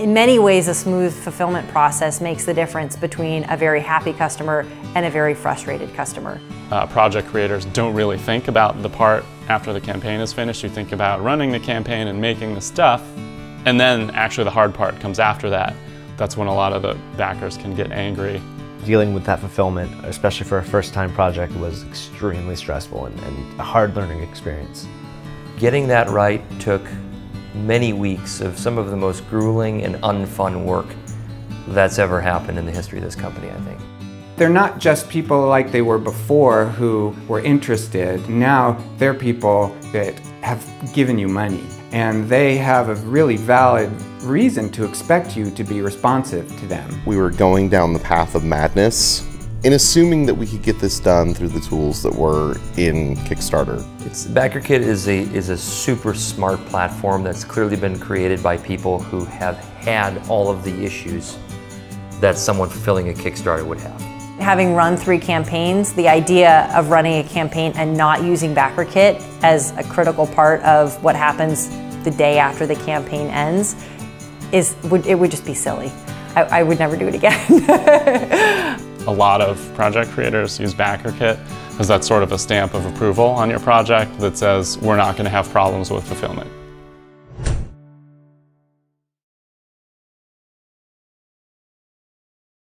In many ways, a smooth fulfillment process makes the difference between a very happy customer and a very frustrated customer. Project creators don't really think about the part after the campaign is finished. You think about running the campaign and making the stuff, and then actually the hard part comes after that. That's when a lot of the backers can get angry. Dealing with that fulfillment, especially for a first-time project, was extremely stressful and a hard learning experience. Getting that right took many weeks of some of the most grueling and unfun work that's ever happened in the history of this company, I think. They're not just people like they were before who were interested. Now they're people that have given you money, and they have a really valid reason to expect you to be responsive to them. We were going down the path of madness in assuming that we could get this done through the tools that were in Kickstarter. BackerKit is a super smart platform that's clearly been created by people who have had all of the issues that someone fulfilling a Kickstarter would have. Having run 3 campaigns, the idea of running a campaign and not using BackerKit as a critical part of what happens the day after the campaign ends, it would just be silly. I would never do it again. A lot of project creators use BackerKit because that's sort of a stamp of approval on your project that says we're not going to have problems with fulfillment.